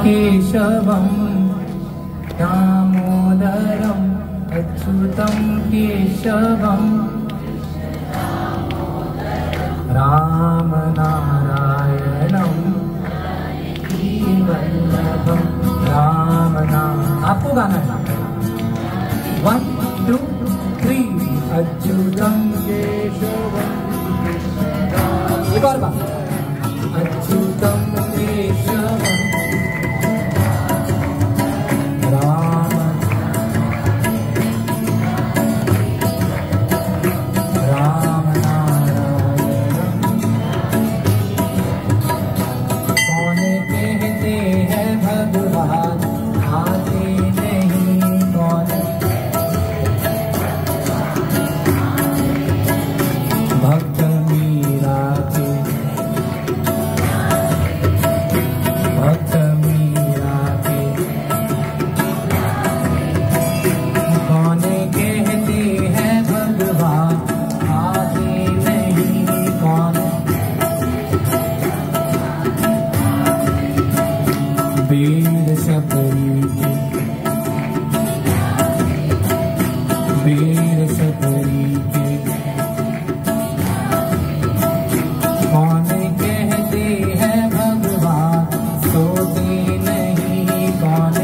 केशवं दामोदरम् अच्युतं केशवं रामनारायणं वल्लभं रामनाम। आपको गाना है 1 2 3 अच्युतं केशवं। एक और बार अच्युतं केशवं राम नारायणं। कौन कहते हैं भगवान आते नहीं, कौन भक्त मीरा के, भक्त मीरा के। कौन कहते हैं भगवान आते नहीं, कौन वीर शबरी के, वीर शबरी के। कौन कहते हैं भगवान सोते नहीं, कौन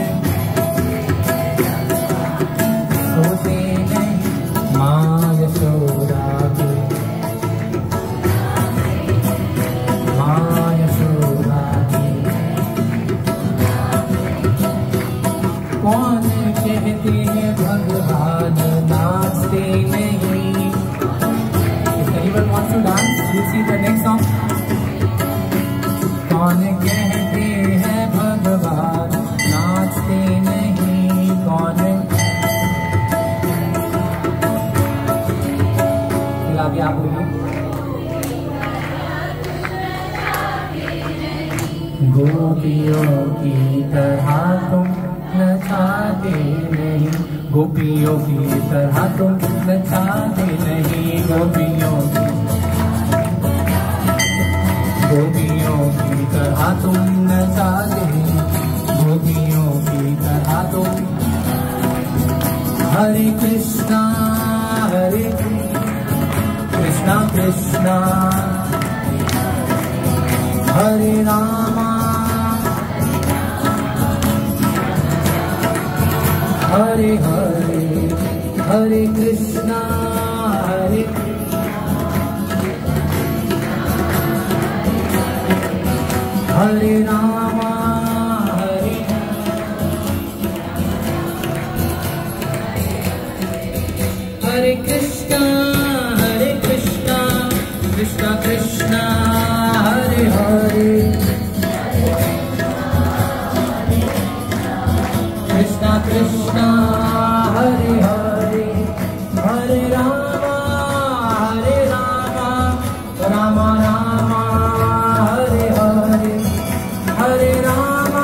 सोते नहीं। माँ यशोदा के, माँ यशोदा के। कौन कहते हैं भगवान नाचते नहीं। If anyone wants to dance, you see the next song. कौन कहते हैं भगवान नाचते नहीं, कौन फिर आगे आप बोलिए। गोपियों की तरह तुम नचाते नहीं, गोपियों की तरह तुम नचाते नहीं। गोपियों की तरह तुम नचाते, गोपियों की तरह तुम। हरे कृष्णा कृष्णा कृष्णा हरे रामा हरे हरे, हरे कृष्णा हरे हरे रामा हरे हरे कृष्णा कृष्णा कृष्णा हरे हरे, कृष्णा कृष्णा हरे हरे, हरे रामा रामा रामा हरे हरे, हरे रामा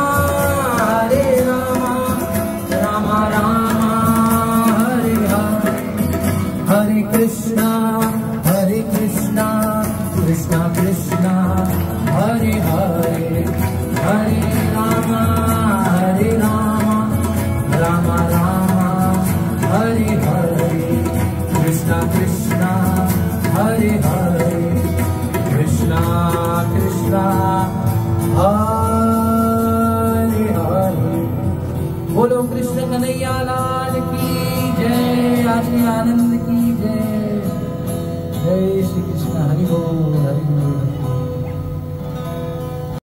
रामा रामा हरे हरे। हरे कृष्णा कृष्णा कृष्णा हरे हरे, हरे रामा रामा रामा हरे हरे, कृष्णा कृष्णा हरे हरे, कृष्णा कृष्णा हरे हरे। बोलो कृष्ण कन्हैया लाल की जय, आश्री आनंद की जय। जय श्री कृष्ण। हरि